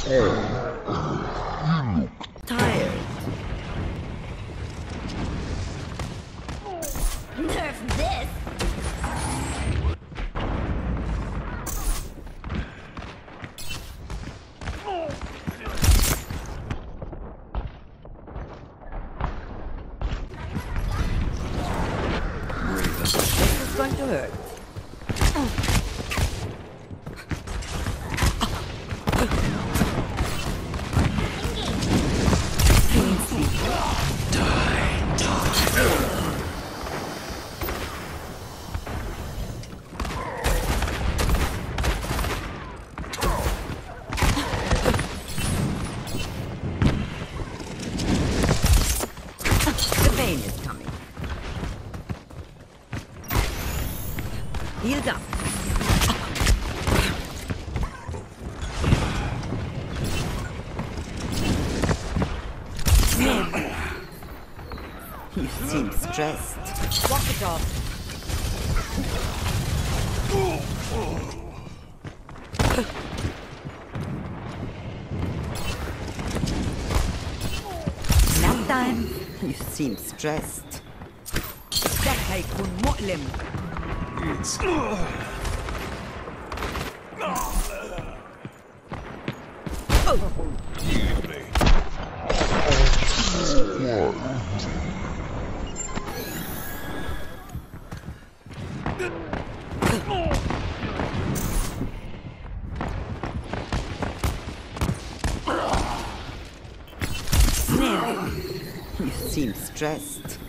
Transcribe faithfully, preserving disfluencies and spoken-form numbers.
Tired. Nerf this! This is going to hurt. Is coming. Healed up. You seem stressed. Walk it off. Nap time. You seem stressed. ده هيكون مؤلم. It's... You seem stressed.